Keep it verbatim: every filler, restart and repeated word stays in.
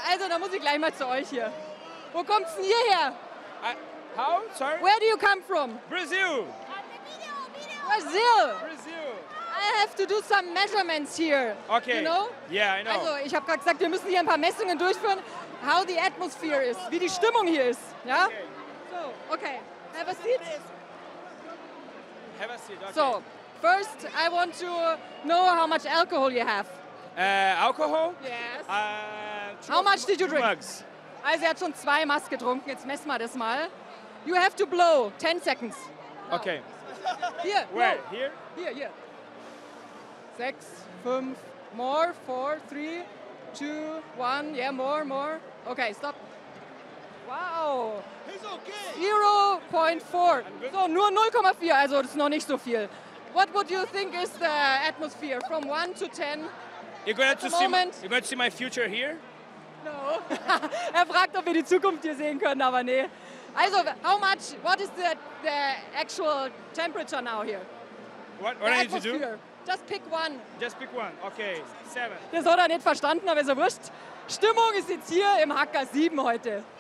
also da muss ich gleich mal zu euch hier. Wo kommt's denn hierher? I, how? Sorry? Where do you come from? Brazil. Brazil. Brazil. I have to do some measurements here. Okay. You know? Yeah, I know. Also, ich habe gerade gesagt, wir müssen hier ein paar Messungen durchführen, how the atmosphere is, wie die Stimmung hier ist. Ja? Okay. So, okay. Have a seat. Have a seat. Okay. So, first I want to know how much alcohol you have. Uh, alcohol? Yes. Uh, two- How much did you two drink? mugs. Also, er hat schon zwei Maß getrunken, jetzt messen wir das mal. You have to blow, ten seconds. Okay. Hier, Where? blow. Here? Hier, hier. Sechs, fünf, more, four, three, two, one, yeah, more, more. Okay, stop. Wow. zero point four. So, nur null Komma vier, also das ist noch nicht so viel. What would you think is the atmosphere from one to ten? You're going At to the see. My, moment- you're going to see my future here. No. Er fragt, ob wir die Zukunft hier sehen können, aber nee. Also, how much, what is the, the actual temperature now here? What? The What I need to do? atmosphere. Just pick one. Just pick one. Okay. Seven. Das hat er nicht verstanden, aber ist ja wurscht. Stimmung ist jetzt hier im Hacker sieben heute.